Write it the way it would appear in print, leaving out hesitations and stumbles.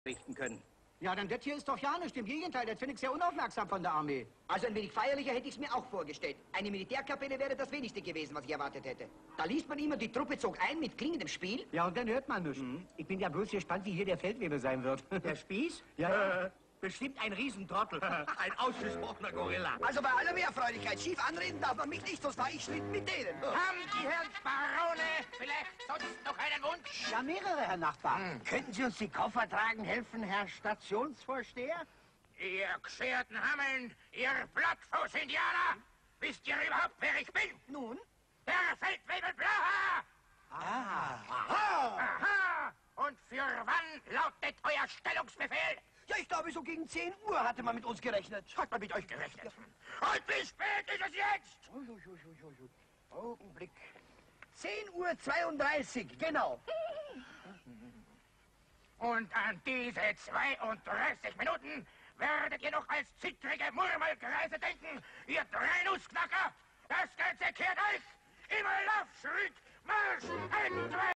richten können. Ja, dann das hier ist doch ja nicht. Im Gegenteil, das finde ich sehr unaufmerksam von der Armee. Also ein wenig feierlicher hätte ich es mir auch vorgestellt. Eine Militärkapelle wäre das wenigste gewesen, was ich erwartet hätte. Da liest man immer, die Truppe zog ein mit klingendem Spiel. Ja, und dann hört man nichts. Ich bin ja bloß gespannt, wie hier der Feldwebel sein wird. Der Spieß? Ja. Bestimmt ein Riesentrottel. Ein ausgesprochener Gorilla. Also bei aller Mehrfreudigkeit, schief anreden darf man mich nicht, sonst fahre ich Schlitten mit denen. Haben die Herren Barone vielleicht sonst noch einen Wunsch? Ja, mehrere, Herr Nachbar. Könnten Sie uns die Koffer tragen helfen, Herr Stationsvorsteher? Ihr geschärten Hammeln, ihr Blattfuß-Indianer! Wisst ihr überhaupt, wer ich bin? Nun? Der Feldwebel Blaha! Aha! Und für wann lautet euer Stellungsbefehl? Ja, ich glaube, so gegen 10 Uhr hatte man mit uns gerechnet. Hat man mit euch gerechnet? Und wie spät ist es jetzt? Augenblick. 10:32 Uhr, genau. Und an diese 32 Minuten werdet ihr noch als zittrige Murmelkreise denken, ihr drei Nussknacker! Das Ganze kehrt euch! Im Laufschritt Marsch! 1, 2,